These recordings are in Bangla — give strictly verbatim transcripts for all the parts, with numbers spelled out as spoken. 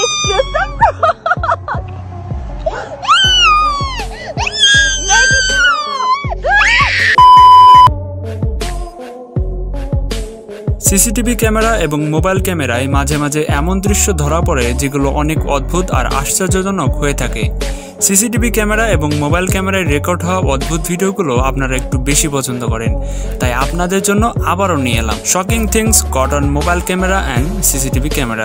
It's just a frog. CCTV camera এবং মোবাইল ক্যামেরায় মাঝে মাঝে এমন দৃশ্য ধরা পড়ে যেগুলো অনেক অদ্ভুত আর আশ্চর্যজনক হয়ে থাকে। সিসিটিভি ক্যামেরা এবং মোবাইল ক্যামেরায় রেকর্ড হওয়া অদ্ভুত ভিডিওগুলো আপনারা একটু বেশি পছন্দ করেন, তাই আপনাদের জন্য আবারও নিয়ে এলাম shocking things caught on mobile camera and CCTV camera.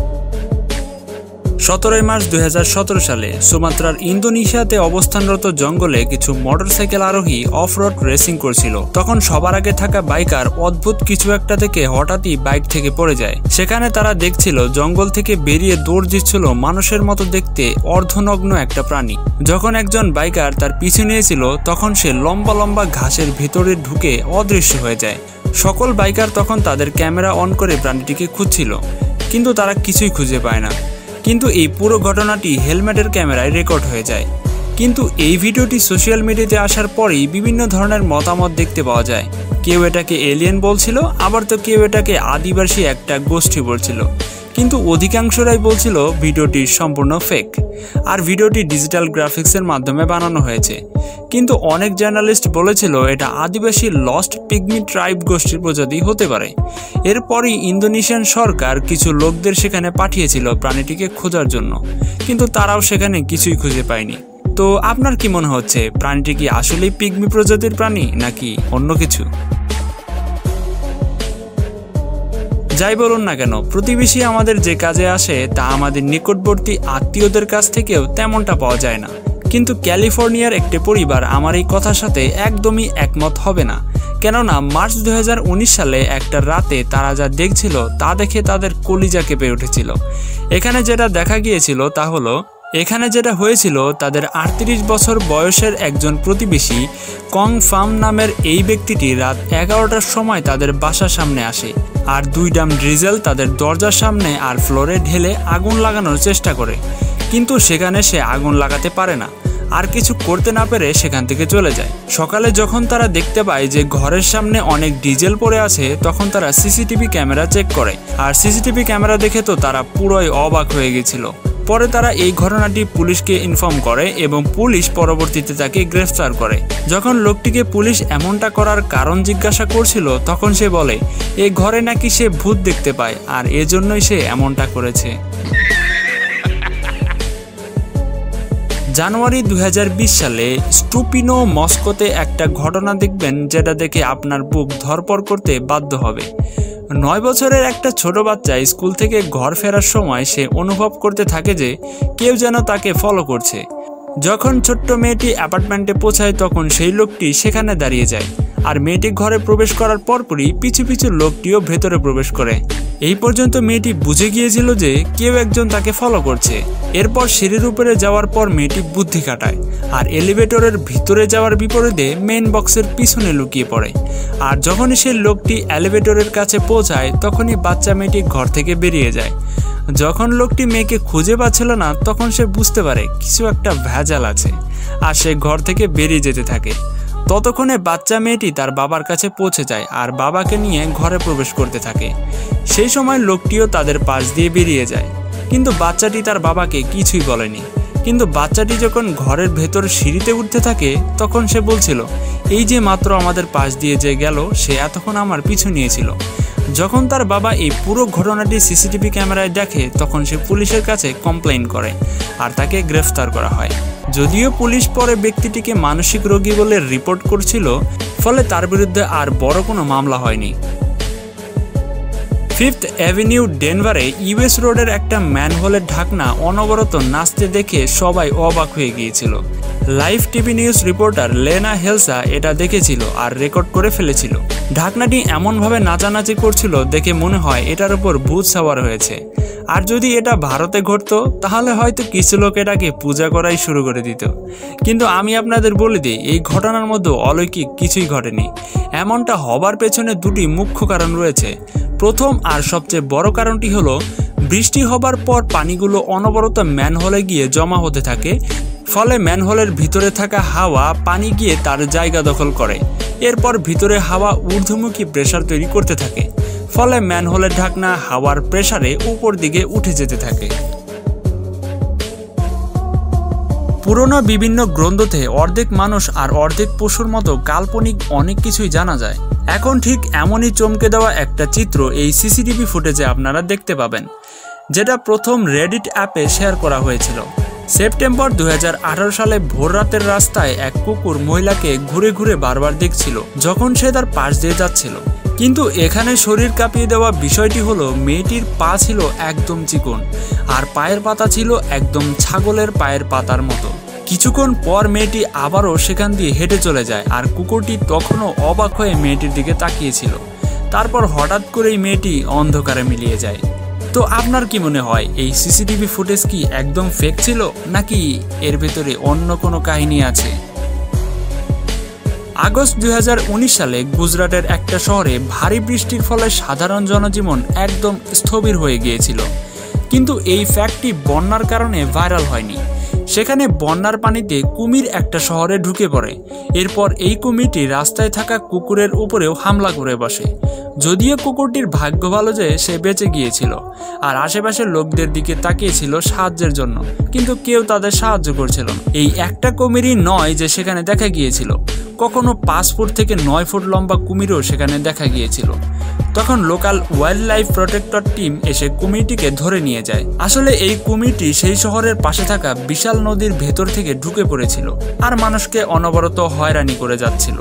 সতেরোই মার্চ দুই হাজার সতেরো সালে সুমাত্রার ইন্দোনেশিয়াতে অবস্থানরত জঙ্গলে কিছু মোটরসাইকেল আরোহী অফ রোড রেসিং করছিল। তখন সবার আগে থাকা বাইকার অদ্ভুত কিছু একটা থেকে হঠাৎই বাইক থেকে পড়ে যায়। সেখানে তারা দেখছিল জঙ্গল থেকে বেরিয়ে দৌড় দিচ্ছিল মানুষের মতো দেখতে অর্ধনগ্ন একটা প্রাণী। যখন একজন বাইকার তার পিছু নিয়েছিল তখন সে লম্বা লম্বা ঘাসের ভিতরে ঢুকে অদৃশ্য হয়ে যায়। সকল বাইকার তখন তাদের ক্যামেরা অন করে প্রাণীটিকে খুঁজছিল, কিন্তু তারা কিছুই খুঁজে পায় না। কিন্তু এই পুরো ঘটনাটি হেলমেটের ক্যামেরায় রেকর্ড হয়ে যায়। কিন্তু এই ভিডিওটি সোশ্যাল মিডিয়াতে আসার পরেই বিভিন্ন ধরনের মতামত দেখতে পাওয়া যায়। কেউ এটাকে এলিয়েন বলছিল, আবার তো কেউ এটাকে আদিবাসী একটা গোষ্ঠী বলছিল, কিন্তু অধিকাংশরাই বলছিল ভিডিওটি সম্পূর্ণ ফেক আর ভিডিওটি ডিজিটাল গ্রাফিক্সের মাধ্যমে বানানো হয়েছে। কিন্তু অনেক জার্নালিস্ট বলেছিল এটা আদিবাসী লস্ট পিগমি ট্রাইব গোষ্ঠীর প্রজাতি হতে পারে। এরপরই ইন্দোনেশিয়ান সরকার কিছু লোকদের সেখানে পাঠিয়েছিল প্রাণীটিকে খোঁজার জন্য, কিন্তু তারাও সেখানে কিছুই খুঁজে পায়নি। তো আপনার কি মনে হচ্ছে, প্রাণীটি কি আসলেই পিগমি প্রজাতির প্রাণী নাকি অন্য কিছু? যাই বলুন না কেন, প্রতিবেশী আমাদের যে কাজে আসে তা আমাদের নিকটবর্তী আত্মীয়দের কাছ থেকেও তেমনটা পাওয়া যায় না। কিন্তু ক্যালিফোর্নিয়ার একটি পরিবার আমার এই কথার সাথে একদমই একমত হবে না, কেননা মার্চ দুই হাজার উনিশ সালে একটা রাতে তারা যা দেখছিল তা দেখে তাদের কলিজা কেঁপে উঠেছিল। এখানে যেটা দেখা গিয়েছিল তা হলো এখানে যেটা হয়েছিল তাদের আটত্রিশ বছর বয়সের একজন প্রতিবেশী কং ফাম নামের এই ব্যক্তিটি রাত এগারোটার সময় তাদের বাসার সামনে আসে আর দুই ডাম ডিজেল তাদের দরজার সামনে আর ফ্লোরে ঢেলে আগুন লাগানোর চেষ্টা করে, কিন্তু সেখানে সে আগুন লাগাতে পারে না আর কিছু করতে না পেরে সেখান থেকে চলে যায়। সকালে যখন তারা দেখতে পায় যে ঘরের সামনে অনেক ডিজেল পড়ে আছে, তখন তারা সিসিটিভি ক্যামেরা চেক করে আর সিসিটিভি ক্যামেরা দেখে তো তারা পুরোই অবাক হয়ে গেছিল। পরে তারা এই ঘটনাটি পুলিশকে ইনফর্ম করে এবং পুলিশ পরবর্তীতে তাকে গ্রেফতার করে। যখন লোকটিকে পুলিশ এমনটা করার কারণ জিজ্ঞাসা করছিল তখন সে বলে এই ঘরে নাকি সে ভূত দেখতে পায় আর এজন্যই সে এমনটা করেছে। জানুয়ারি দুই হাজার বিশ সালে স্টুপিনো মস্কোতে একটা ঘটনা দেখবেন যেটা দেখে আপনার বুক ধড়ফড় করতে বাধ্য হবে। নয় বছরের একটা ছোট বাচ্চা স্কুল থেকে ঘর ফেরার সময় সে অনুভব করতে থাকে যে কেউ যেন তাকে ফলো করছে। যখন ছোট্ট মেয়েটি অ্যাপার্টমেন্টে পৌঁছায় তখন সেই লোকটি সেখানে দাঁড়িয়ে যায় আর মেয়েটি ঘরে প্রবেশ করার পরপরই পিছু পিছু লোকটিও ভেতরে প্রবেশ করে। এই পর্যন্ত মেয়েটি বুঝে গিয়েছিল যে কেউ একজন তাকে ফলো করছে। এরপর সিঁড়ির উপরে যাওয়ার পর মেয়েটি বুদ্ধি কাটায় আর এলিভেটরের ভিতরে যাওয়ার বিপরীতে মেইন বক্সের পিছনে লুকিয়ে পড়ে। আর যখনই সেই লোকটি এলিভেটরের কাছে পৌঁছায় তখনই বাচ্চা মেয়েটি ঘর থেকে বেরিয়ে যায়। যখন লোকটি মেয়েকে খুঁজে পাচ্ছিল না তখন সে বুঝতে পারে কিছু একটা ভেজাল আছে আর সে ঘর থেকে বেরিয়ে যেতে থাকে। ততক্ষণে বাচ্চা মেয়েটি তার বাবার কাছে পৌঁছে যায় আর বাবাকে নিয়ে ঘরে প্রবেশ করতে থাকে। সেই সময় লোকটিও তাদের পাশ দিয়ে বেরিয়ে যায়, কিন্তু বাচ্চাটি তার বাবাকে কিছুই বলেনি। কিন্তু বাচ্চাটি যখন ঘরের ভেতর সিঁড়িতে উঠতে থাকে তখন সে বলছিল এই যে মাত্র আমাদের পাশ দিয়ে যে গেল সে এতক্ষণ আমার পিছু নিয়েছিল। যখন তার বাবা এই পুরো ঘটনাটি সিসিটিভি ক্যামেরায় দেখে তখন সে পুলিশের কাছে কমপ্লেইন করে আর তাকে গ্রেফতার করা হয়। যদিও পুলিশ পরে ব্যক্তিটিকে মানসিক রোগী বলে রিপোর্ট করছিল, ফলে তার বিরুদ্ধে আর বড় কোনো মামলা হয়নি। ফিফথ অ্যাভিনিউ ডেনভারে ইউএস রোডের একটা ম্যানহোলের ঢাকনা অনবরত নাচতে দেখে সবাই অবাক হয়ে গিয়েছিল। Live TV news reporter Lena Helsa এটা দেখেছিল আর রেকর্ড করে ফেলেছিল। ঢাকনাটি এমনভাবে নাচানাচি করছিল দেখে মনে হয় এটার উপর ভূত সাওয়ার হয়েছে। আর যদি এটা ভারতে ঘটতো তাহলে হয়তো কিছু লোক এটাকে পূজা করাই শুরু করে দিত। কিন্তু আমি আপনাদের বলে দিই এই ঘটনার মধ্যে অলৌকিক কিছুই ঘটেনি। এমনটা হবার পেছনে দুটি মুখ্য কারণ রয়েছে। প্রথম আর সবচেয়ে বড় কারণটি হলো বৃষ্টি হবার পর পানিগুলো অনবরত ম্যানহোলে গিয়ে জমা হতে থাকে, ফলে ম্যানহোলের ভিতরে থাকা হাওয়া পানি গিয়ে তার জায়গা দখল করে। এরপর ভিতরে হাওয়া ঊর্ধ্বমুখী প্রেসার তৈরি করতে থাকে, ফলে ম্যানহোলের ঢাকনা হাওয়ার প্রেসারে উপর দিকে উঠে যেতে থাকে। পুরনো বিভিন্ন গ্রন্থতে অর্ধেক মানুষ আর অর্ধেক পশুর মতো কাল্পনিক অনেক কিছুই জানা যায়। এখন ঠিক এমনই চমকে দেওয়া একটা চিত্র এই সিসিটিভি ফুটেজে আপনারা দেখতে পাবেন, যেটা প্রথম রেডিট অ্যাপে শেয়ার করা হয়েছিল। সেপ্টেম্বর দুই হাজার আঠারো সালে ভোর রাতের রাস্তায় এক কুকুর মহিলাকে ঘুরে ঘুরে বারবার দেখছিল যখন সে তার পাশ দিয়ে যাচ্ছিল। কিন্তু এখানে শরীর কাঁপিয়ে দেওয়া বিষয়টি হলো মেয়েটির পা ছিল একদম চিকন আর পায়ের পাতা ছিল একদম ছাগলের পায়ের পাতার মতো। কিছুক্ষণ পর মেয়েটি আবারও সেখান দিয়ে হেঁটে চলে যায় আর কুকুরটি তখনও অবাক হয়ে মেয়েটির দিকে তাকিয়েছিল। তারপর হঠাৎ করেই মেয়েটি অন্ধকারে মিলিয়ে যায়। তো আপনার কি মনে হয় এই সিসিটিভি ফুটেজ কি একদম ফেক ছিল নাকি এর ভেতরে অন্য কোনো কাহিনী আছে? আগস্ট দুই হাজার উনিশ সালে গুজরাটের একটা শহরে ভারী বৃষ্টির ফলে সাধারণ জনজীবন একদম স্থবির হয়ে গিয়েছিল। কিন্তু এই ফ্যাক্টটি বন্যার কারণে ভাইরাল হয়নি। সেখানে বন্যার পানিতে কুমির একটা শহরে ঢুকে পড়ে। এরপর এই কুমিরটি রাস্তায় থাকা কুকুরের উপরেও হামলা করে বসে। যদিও কুকুরটির ভাগ্য ভালো যে সে বেঁচে গিয়েছিল আর আশেপাশের লোকদের দিকে তাকিয়েছিল সাহায্যের জন্য, কিন্তু কেউ তাদের সাহায্য করছিল না। এই একটা কুমিরই নয় যে সেখানে দেখা গিয়েছিল, কখনো পাঁচ ফুট থেকে নয় ফুট লম্বা কুমিরও সেখানে দেখা গিয়েছিল। তখন local wildlife protector team এসে কুমিরটিকে ধরে নিয়ে যায়। আসলে এই কুমিরটি সেই শহরের পাশে থাকা বিশাল নদীর ভেতর থেকে ঢুকে পড়েছিল আর মানুষকে অনবরত হয়রানি করে যাচ্ছিল।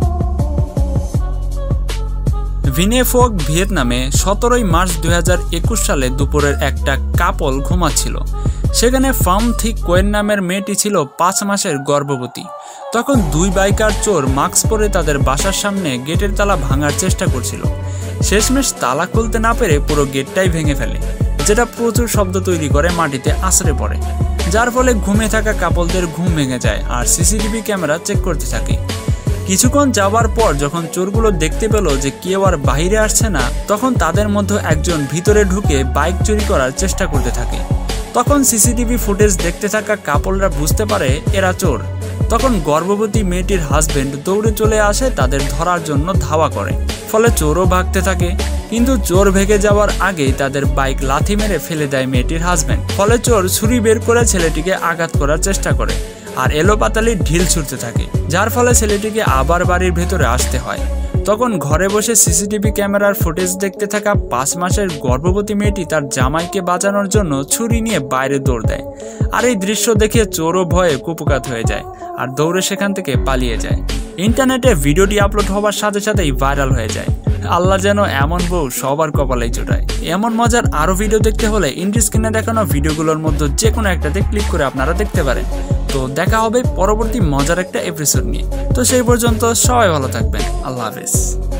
ভিনেফোক ভিয়েতনামে সতেরোই মার্চ দুই হাজার একুশ সালে দুপুরের একটা কাপল ঘুমাচ্ছিল। সেখানে ফার্ম থিক কোয়েন নামের মেয়েটি ছিল পাঁচ মাসের গর্ভবতী। তখন দুই বাইকার চোর মাস্ক পরে তাদের বাসার সামনে গেটের তালা ভাঙার চেষ্টা করছিল। শেষমেশ তালা খুলতে না পেরে পুরো গেটটাই ভেঙে ফেলে, যেটা প্রচুর শব্দ তৈরি করে মাটিতে আছড়ে পড়ে, যার ফলে ঘুমিয়ে থাকা কাপলদের ঘুম ভেঙে যায় আর সিসিটিভি ক্যামেরা চেক করতে থাকে। কিছুক্ষণ যাওয়ার পর যখন চোরগুলো দেখতে পেল যে কেউ আর বাইরে আসছে না, তখন তাদের মধ্যে একজন ভিতরে ঢুকে বাইক চুরি করার চেষ্টা করতে থাকে। তখন সিসিটিভি ফুটেজ দেখতে থাকা কাপলরা বুঝতে পারে এরা চোর। তখন গর্ভবতী মেয়েটির হাজবেন্ড দৌড়ে চলে আসে তাদের ধরার জন্য ধাওয়া করে, ফলে চোরও ভাগতে থাকে। কিন্তু চোর ভেগে যাওয়ার আগেই তাদের বাইক লাথি মেরে ফেলে দেয় মেয়েটির হাজবেন্ড। ফলে চোর ছুরি বের করে ছেলেটিকে আঘাত করার চেষ্টা করে আর এলোপাতালি ঢিল ছুটতে থাকে, যার ফলে ছেলেটিকে আবার বাড়ির ভেতরে আসতে হয়। তখন ঘরে বসে সিসিটিভি ক্যামেরার ফুটেজ দেখতে থাকা পাঁচ মাসের গর্ভবতী মেয়েটি তার জামাইকে বাঁচানোর জন্য ছুরি নিয়ে বাইরে দৌড় দেয়। আর এই দৃশ্য দেখে চোরও ভয়ে কুপকাত হয়ে যায় আর দৌড়ে সেখান থেকে পালিয়ে যায়। ইন্টারনেটে ভিডিওটি আপলোড হওয়ার সাথে সাথেই ভাইরাল হয়ে যায়। আল্লাহ যেন এমন বউ সবার কপালেই জোটায়। এমন মজার আরও ভিডিও দেখতে হলে ইন্ডি স্ক্রিনে দেখানো ভিডিওগুলোর মধ্যে যে কোনো একটাতে ক্লিক করে আপনারা দেখতে পারেন। তো দেখা হবে পরবর্তী মজার একটা এপিসোড নিয়ে। তো সেই পর্যন্ত সবাই ভালো থাকবেন। আল্লাহ হাফেজ।